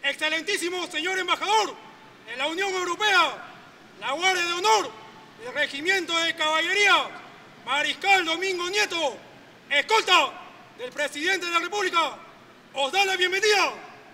Excelentísimo señor embajador de la Unión Europea, la Guardia de Honor del Regimiento de Caballería, Mariscal Domingo Nieto, escolta del Presidente de la República, os da la bienvenida.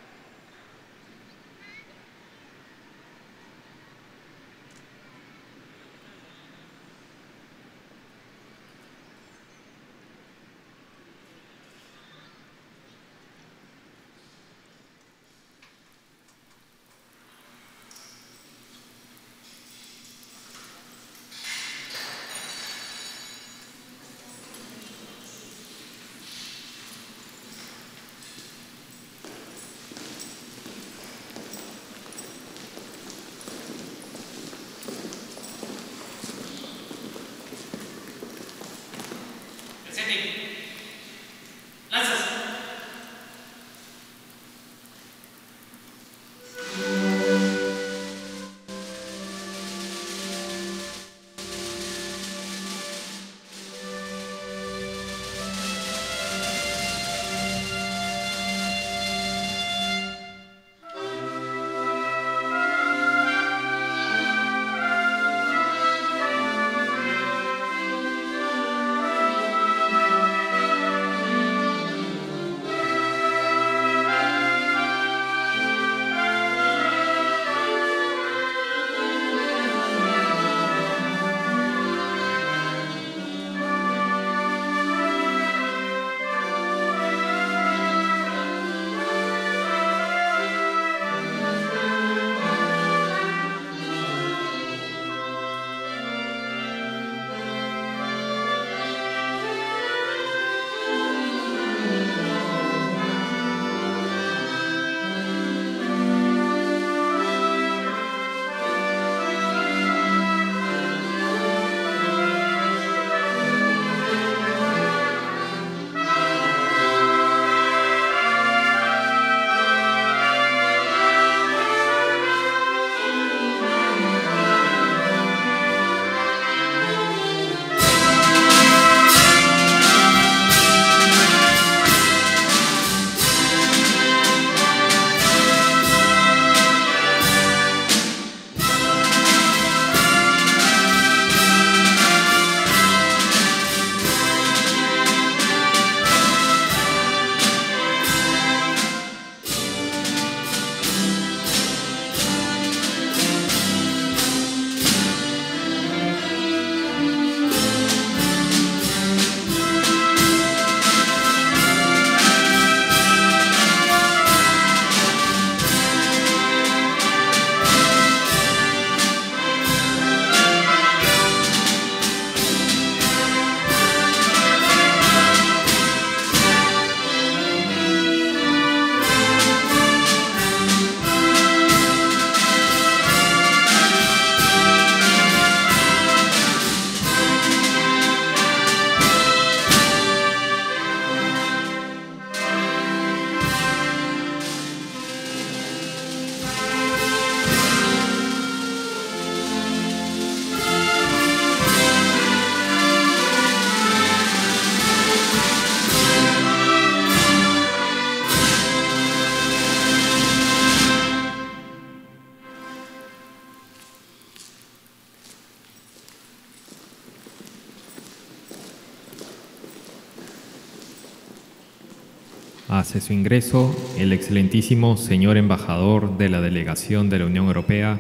Hace su ingreso el excelentísimo señor embajador de la Delegación de la Unión Europea,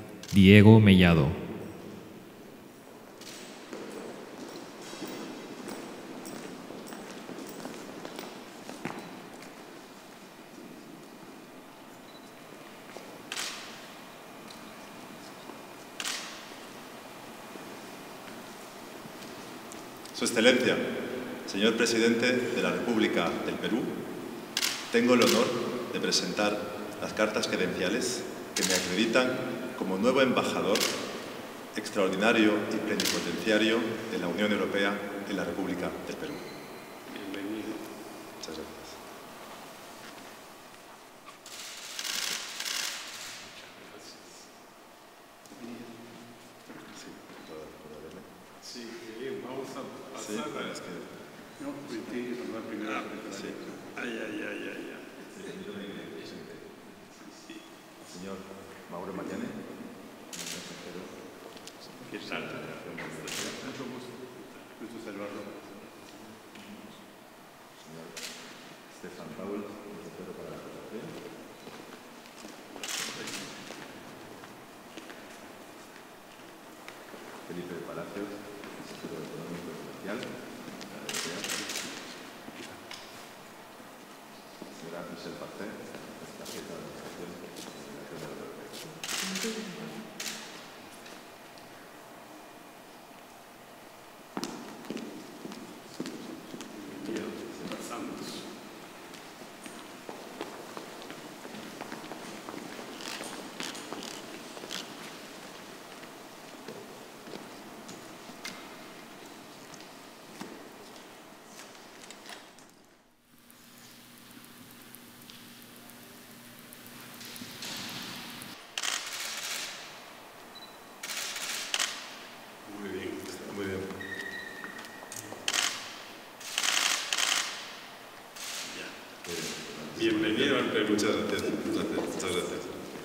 Diego Mellado. Su Excelencia, señor Presidente de la República del Perú, tengo el honor de presentar las cartas credenciales que me acreditan como nuevo embajador extraordinario y plenipotenciario de la Unión Europea en la República del Perú. Bienvenido. Muchas gracias. Sí, vamos a pasar a... Es que... No, primero. Sí. Ay. Mauro Mariani. ¿Qué tal? Mucho gusto saludarlo. Señor Stefan Paul, consejero para la Cooperación. Felipe de Palacios, consejero económico y social de la Europea. Señora Michelle Parcet, jefa de administración de la Europea. Muy bien. Bienvenido al Perú. Muchas gracias. Muchas gracias.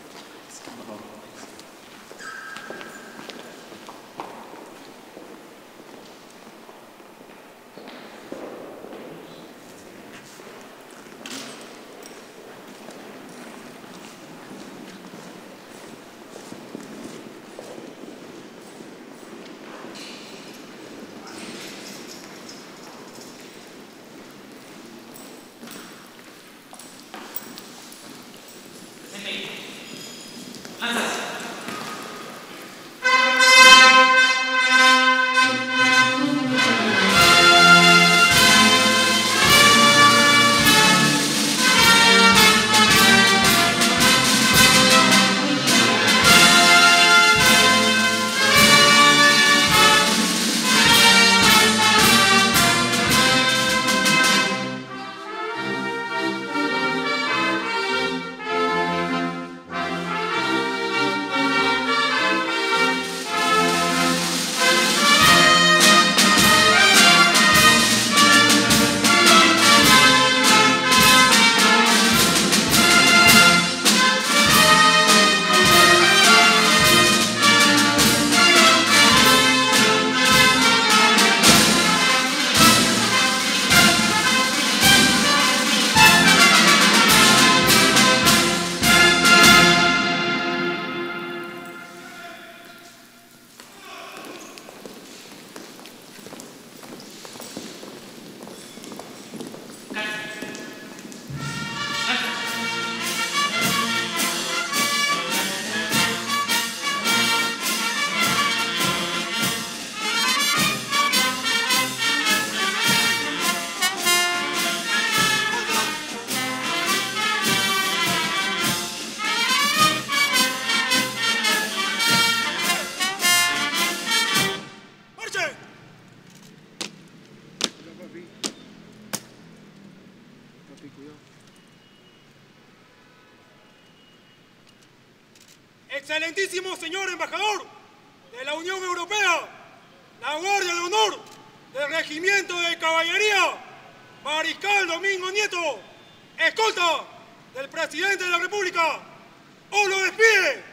Excelentísimo señor embajador de la Unión Europea, la Guardia de Honor del Regimiento de Caballería, Mariscal Domingo Nieto, escolta del Presidente de la República, os lo despide